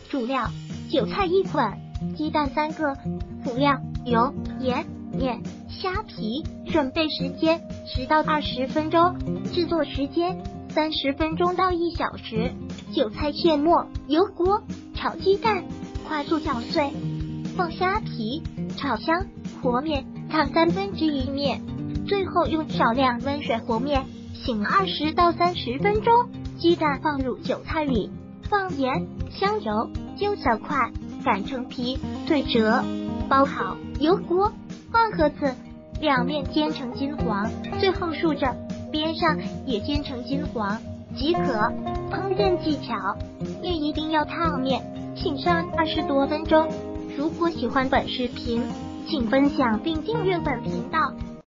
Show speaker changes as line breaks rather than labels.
主料：韭菜1捆，鸡蛋3个，辅料：油、盐、面、虾皮。准备时间10到20分钟，制作时间30分钟到1小时。韭菜切末，油锅炒鸡蛋，快速搅碎，放虾皮，炒香，和面，烫1/3面，最后用少量温水和面，醒20到30分钟。鸡蛋放入韭菜里，放盐、香油，揪小块，擀成皮，对折，包好。油锅放盒子，两面煎成金黄，最后竖着，边上也煎成金黄即可。烹饪技巧：面一定要烫面，请上20多分钟。如果喜欢本视频，请分享并订阅本频道。